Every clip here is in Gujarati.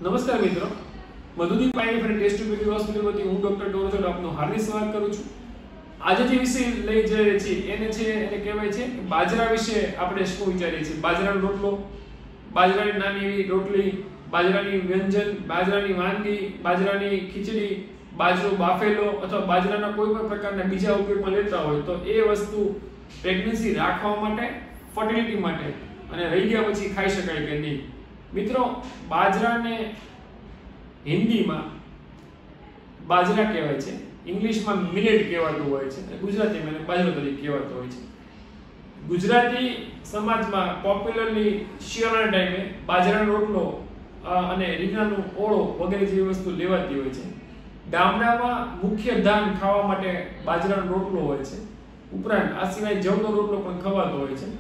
નમસ્કાર મિત્રો, Madhudeep IVF test tube hospital વતી હું ડોક્ટર ડોરોજર આપનું હાર્દિક સ્વાગત કરું છું। આજે જે વિષય લઈ જઈ રહ્યા છીએ એને કહેવાય છે કે બાજરા વિશે આપણે શું વિચારીએ છીએ। બાજરાનો રોટલો, બાજરાની નાની એવી રોટલી, બાજરાની વ્યંજન, બાજરાની વાનગી, બાજરાની ખીચડી, બાજરો બાફેલો અથવા બાજરાના કોઈ પણ પ્રકારના બીજા ઉપયોગમાં લેતા હોય તો એ વસ્તુ પ્રેગ્નન્સી રાખવા માટે, ફર્ટિલિટી માટે અને રહી ગયા પછી ખાઈ શકાય કે નહીં। મિત્રો, બાજરાને હિન્દીમાં બાજરા કહેવાય છે, ઇંગ્લિશમાં મિલેટ કહેવાતું હોય છે અને ગુજરાતીમાં એને બાજરો તરીકે કહેવાતો હોય છે। ગુજરાતી સમાજમાં પોપ્યુલરલી શિયાળાના ટાઈમે બાજરાનો રોટલો અને રીંગણાનો ઓળો વગેરે જેવી વસ્તુ લેવાતી હોય છે। ગામડામાં મુખ્ય ધાન ખાવા માટે બાજરાનો રોટલો હોય છે, ઉપરાંત આ સિવાય જવનો રોટલો પણ ખવાતો હોય છે।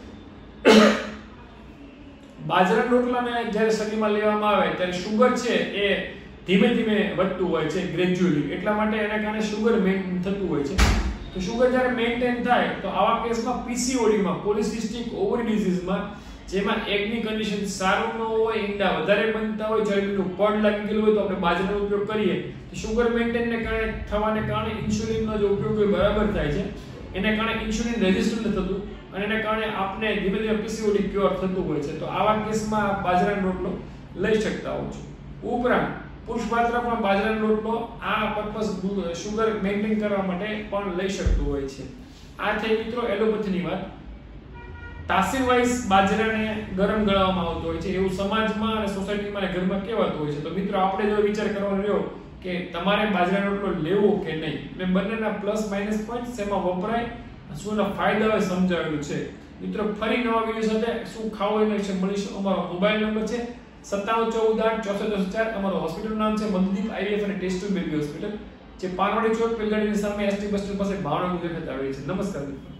બાજરાના રોટલાને જ્યારે શરીરમાં લેવામાં આવે ત્યારે શુગર છે એ ધીમે ધીમે વધતું હોય છે, ગ્રેજ્યુઅલી, એટલા માટે એના કારણે શુગર મેન્ટેન થતું હોય છે। તો શુગર જ્યારે મેન્ટેન થાય તો આવા કેસમાં પીસીઓડીમાં, પોલિસિસ્ટિક ઓવરી ડિઝીઝમાં, જેમાં એગની કન્ડિશન સારું ન હોય, ઈંડા વધારે બનતા હોય, ચરબીનું પડ લાગી ગયેલું હોય તો આપણે બાજરાનો ઉપયોગ કરીએ તો શુગર મેન્ટેનને કારણે થવાને કારણે ઇન્સ્યુલિનનો જે ઉપયોગ હોય બરાબર થાય છે, એને કારણે ઇન્સ્યુલિન રેઝિસ્ટન્ટ થતું અને એને કારણે આપણે ધીમે ધીમે પીસીઓડી ક્યોર થતું હોય છે। તો આવા કેસમાં બાજરાનો રોટલો લઈ શકતા હો છો। ઉપરાંત પુરુષપાત્ર પણ બાજરાનો રોટલો આ પર્પસ શુગર મેન્ટેન કરવા માટે પણ લઈ શકતું હોય છે। આ થઈ મિત્રો એલોપેથીની વાત। તાસીર વાઇઝ બાજરાને ગરમ ગળવામાં આવતો હોય છે એવું સમાજમાં અને સોસાયટીમાં અને ઘરમાં કહેવાતું હોય છે। તો મિત્રો, આપણે જો વિચાર કરવાનો રહ્યો કે તમારે બાજરાનો રોટલો લેવો કે નહીં, મેં બંનેના પ્લસ માઇનસ પોઈન્ટ શેમાં વપરાય, શું એના ફાયદા હોય સમજાવેલું છે। મિત્રો, ફરી નવા વિડિયો સાથે શું ખાવું એના વિશે મળીશું। અમારો મોબાઈલ નંબર છે 97148444। અમારો હોસ્પિટલનું નામ છે મધુદીપ આઈવીએફ અને ટેસ્ટ ટ્યુબ બેબી હોસ્પિટલ, જે પાનવાડી ચોક પેલગાડીની સામે એસટી બસ સ્ટેશન પાસે ભાવનગર ખાતે આવેલી છે। નમસ્કાર મિત્રો।